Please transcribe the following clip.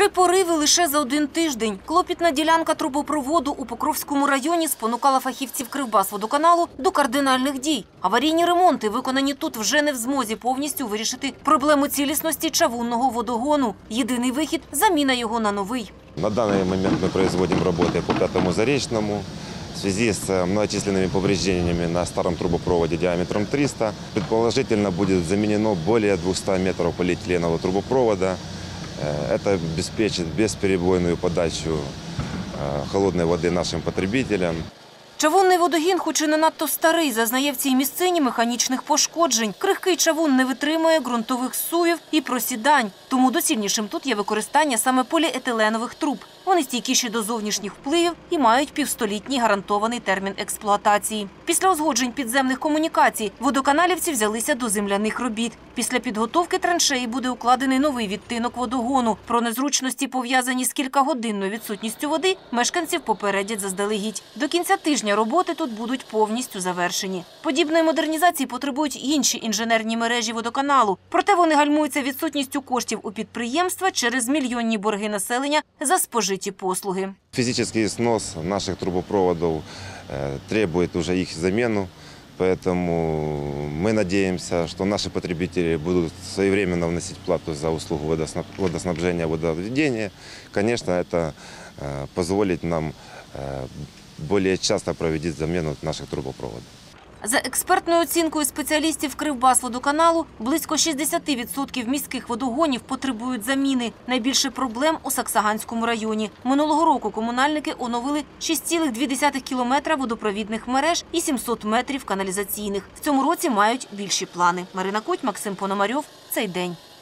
3 пориви лише за 1 тиждень. Клопітна ділянка трубопроводу у Покровському районі спонукала фахівців Кривбасводоканалу до кардинальних дій. Аварійні ремонти, виконані тут, вже не в змозі повністю вирішити проблему цілісності чавунного водогону. Єдиний вихід – заміна його на новий. На данный момент мы производим работы по 5-му Заречному. В связи с многочисленными повреждениями на старом трубопроводе диаметром 300, предположительно будет заменено более 200 метров полиэтиленового трубопровода. Это обеспечит бесперебойную подачу холодной воды нашим потребителям. Чавунний водогін, хоч і не надто старий, зазнає в цій місцині механічних пошкоджень. Крихкий чавун не витримує ґрунтових зсувів і просідань. Тому доцільнішим тут є використання саме поліетиленових труб. Вони стійкіші до зовнішніх впливів і мають півстолітній гарантований термін експлуатації. Після узгоджень підземних комунікацій водоканалівці взялися до земляних робіт. Після підготовки траншеї буде укладений новий відтинок водогону. Про незручності, пов'язані з кількагодинною відсутністю води, мешканців попередять заздалегідь. До кінця тижня роботи тут будуть повністю завершені. Подібної модернізації потребують інші інженерні мережі водоканалу. Проте вони гальмуються відсутністю коштів у підприємства через мільйонні борги населення за спожиті послуги. Физический снос наших трубопроводов требует уже их замену, поэтому мы надеемся, что наши потребители будут своевременно вносить плату за услугу водоснабжения, водоведения. Конечно, это позволит нам более часто проводить замену наших трубопроводов. За експертною оцінкою спеціалістів Кривбасводоканалу, близько 60% міських водогонів потребують заміни. Найбільше проблем у Саксаганському районі. Минулого року комунальники оновили 6,2 кілометра водопровідних мереж і 700 метрів каналізаційних. В цьому році мають більші плани. Марина Куть, Максим Пономарьов. Цей день.